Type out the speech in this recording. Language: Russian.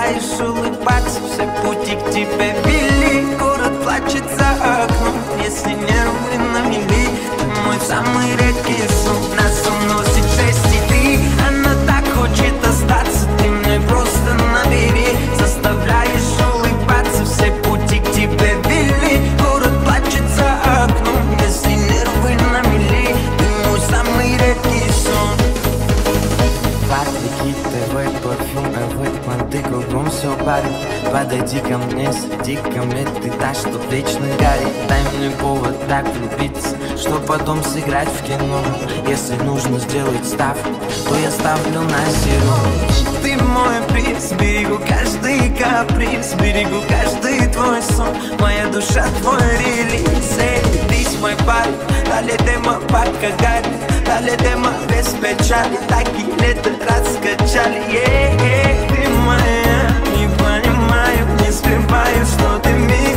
заставляешь улыбаться. Все пути к тебе вели, город плачет за окном. Если нервы на мели, ты мой самый редкий сон. Нас уносит 6,3, она так хочет остаться. Ты мне просто набери, заставляешь улыбаться. Все пути к тебе вели, город плачет за окном. Если нервы на мели, ты мой самый редкий сон. Патрики, ТВ, парфюм, понты, кругом все парит. Подойди ко мне, сиди ко мне, ты та, что вечно горит. Дай мне повод так влюбиться, что потом сыграть в кино. Если нужно сделать ставку, то я ставлю на зеро. Ты мой приз, берегу каждый каприз, берегу каждый твой сон. Моя душа твой релиз, ты мой парень. Dale tema pa' cagar, dale tema без печали. Такие лето раскачали, yeah, yeah. Ты моя, не понимаю, не скрываю, что ты мир.